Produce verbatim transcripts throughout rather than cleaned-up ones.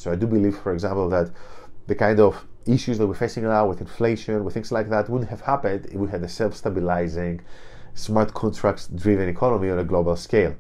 So I do believe, for example, that the kind of issues that we're facing now with inflation, with things like that, wouldn't have happened if we had a self-stabilizing, smart contracts-driven economy on a global scale.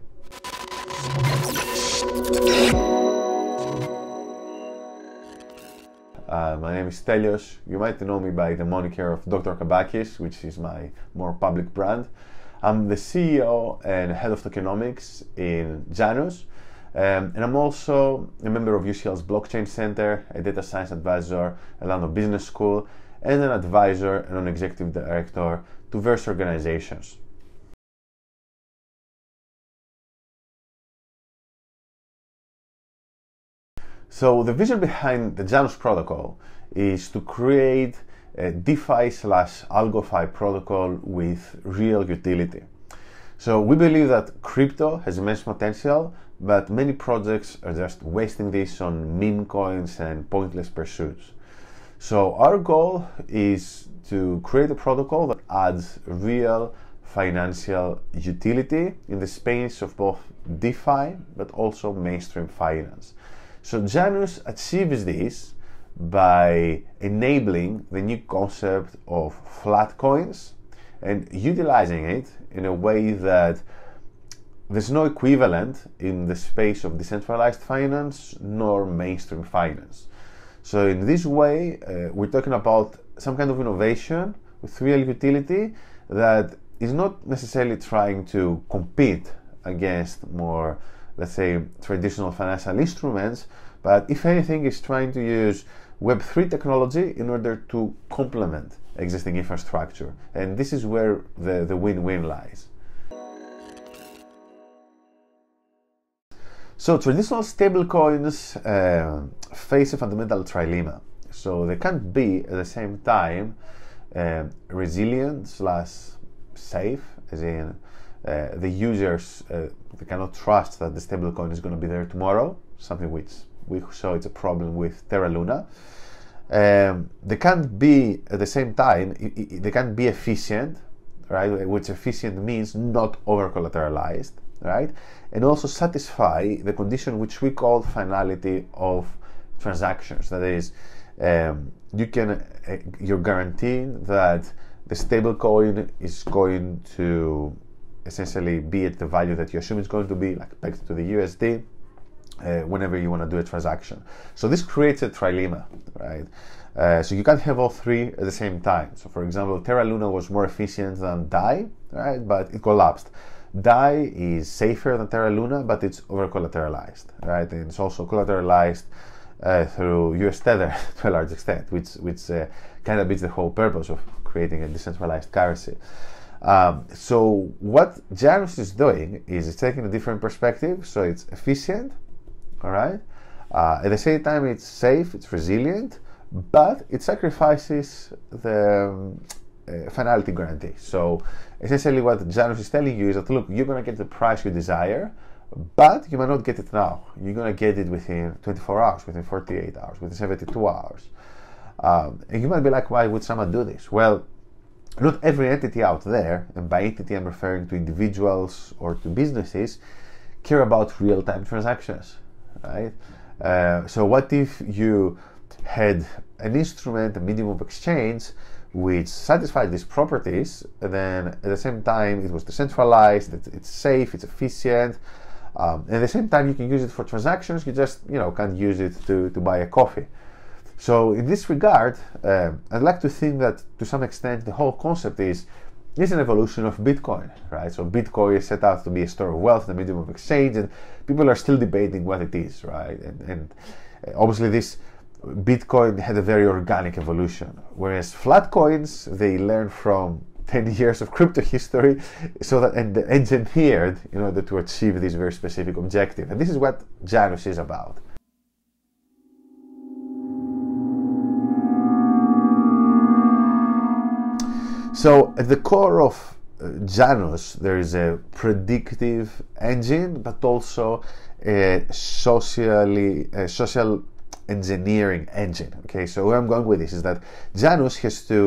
Uh, my name is Stelios. You might know me by the moniker of Dr Kampakis, which is my more public brand. I'm the C E O and head of tokenomics in Janus, um, and I'm also a member of U C L's Blockchain Center, a data science advisor at London Business School, and an advisor and an executive director to various organizations. So the vision behind the Janus protocol is to create a DeFi slash AlgoFi protocol with real utility. So we believe that crypto has immense potential, but many projects are just wasting this on meme coins and pointless pursuits. So our goal is to create a protocol that adds real financial utility in the space of both DeFi but also mainstream finance. So Janus achieves this by enabling the new concept of Flatcoins and utilizing it in a way that there's no equivalent in the space of decentralized finance nor mainstream finance. So in this way, uh, we're talking about some kind of innovation with real utility that is not necessarily trying to compete against more, let's say, traditional financial instruments, but if anything is trying to use Web three technology in order to complement existing infrastructure. And this is where the, the win-win lies. So traditional stablecoins uh, face a fundamental trilemma. So they can't be at the same time uh, resilient slash safe, as in uh, the users uh, they cannot trust that the stablecoin is going to be there tomorrow, something which we saw it's a problem with Terra Luna. Um, they can't be at the same time, they can't be efficient, right? Which efficient means not over collateralized, right? And also satisfy the condition which we call finality of transactions. That is, um, you can uh, you're guaranteeing that the stablecoin is going to essentially be at the value that you assume it's going to be, like pegged to the U S D. Uh, whenever you want to do a transaction. So this creates a trilemma, right? Uh, so you can't have all three at the same time. So for example, Terra Luna was more efficient than D A I, right? But it collapsed. D A I is safer than Terra Luna, but it's over collateralized, right? And it's also collateralized uh, through U S Tether to a large extent, which, which uh, kind of beats the whole purpose of creating a decentralized currency. Um, so what Janus is doing is it's taking a different perspective. So it's efficient, all right. Uh, at the same time, it's safe, it's resilient, but it sacrifices the um, uh, finality guarantee. So essentially what Janus is telling you is that, look, you're going to get the price you desire, but you might not get it now. You're going to get it within twenty-four hours, within forty-eight hours, within seventy-two hours. Um, and you might be like, why would someone do this? Well, not every entity out there, and by entity I'm referring to individuals or to businesses, care about real-time transactions. Right? Uh, so what if you had an instrument, a medium of exchange, which satisfied these properties, and then at the same time it was decentralized, it's safe, it's efficient, um, and at the same time you can use it for transactions, you just you know can't use it to, to buy a coffee. So in this regard, uh, I'd like to think that to some extent the whole concept is It's an evolution of Bitcoin, right? So Bitcoin is set out to be a store of wealth, a medium of exchange, and people are still debating what it is, right? And, and obviously this Bitcoin had a very organic evolution, whereas flat coins, they learn from ten years of crypto history, so that and engineered in order to achieve this very specific objective. And this is what Janus is about. So at the core of uh, Janus, there is a predictive engine, but also a socially a social engineering engine. Okay, so where I'm going with this is that Janus has to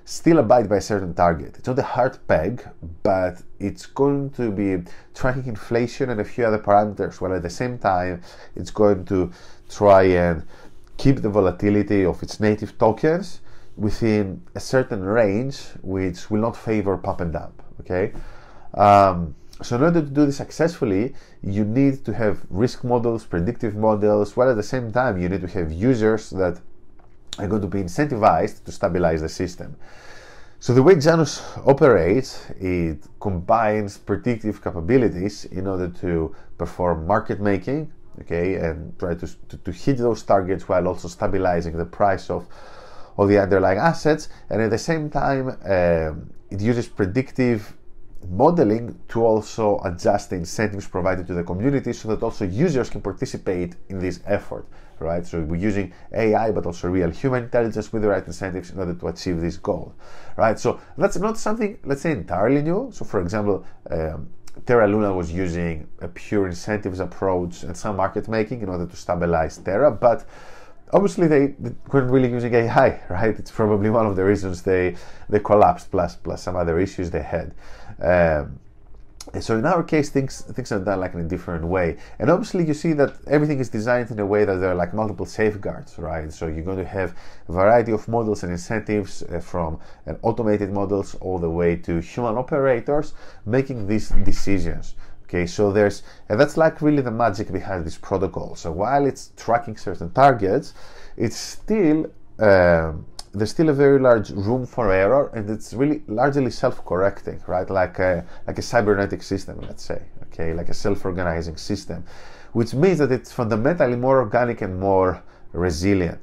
still abide by a certain target. It's not a hard peg, but it's going to be tracking inflation and a few other parameters, while at the same time it's going to try and keep the volatility of its native tokens within a certain range, which will not favor pump and dump. Okay, um, so in order to do this successfully, you need to have risk models, predictive models, while at the same time you need to have users that are going to be incentivized to stabilize the system. So the way Janus operates, it combines predictive capabilities in order to perform market making, okay, and try to, to, to hit those targets while also stabilizing the price of, of the underlying assets. And at the same time, um, it uses predictive modeling to also adjust the incentives provided to the community so that also users can participate in this effort, right? So we're using A I, but also real human intelligence with the right incentives in order to achieve this goal, right? So that's not something, let's say, entirely new. So for example, um, Terra Luna was using a pure incentives approach and some market making in order to stabilize Terra, but obviously they, they weren't really using A I, right? It's probably one of the reasons they they collapsed, plus plus some other issues they had. Um, so in our case, things things are done like in a different way, and obviously you see that everything is designed in a way that there are like multiple safeguards, right? So you're going to have a variety of models and incentives uh, from uh, automated models all the way to human operators making these decisions. Okay, so there's, and that's like really the magic behind this protocol. So while it's tracking certain targets, it's still, um, there's still a very large room for error, and it's really largely self-correcting, right? Like a, like a cybernetic system, let's say, okay, like a self-organizing system, which means that it's fundamentally more organic and more resilient.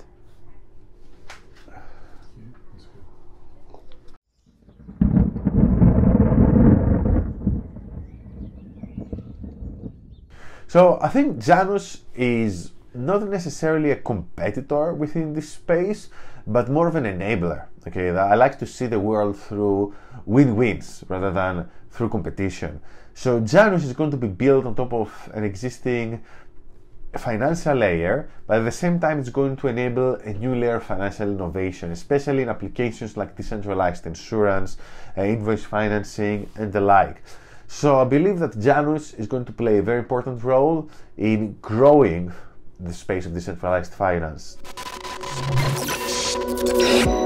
So I think Janus is not necessarily a competitor within this space, but more of an enabler. Okay, I like to see the world through win-wins rather than through competition. So Janus is going to be built on top of an existing financial layer, but at the same time it's going to enable a new layer of financial innovation, especially in applications like decentralized insurance, uh, invoice financing, and the like. So I believe that Janus is going to play a very important role in growing the space of decentralized finance.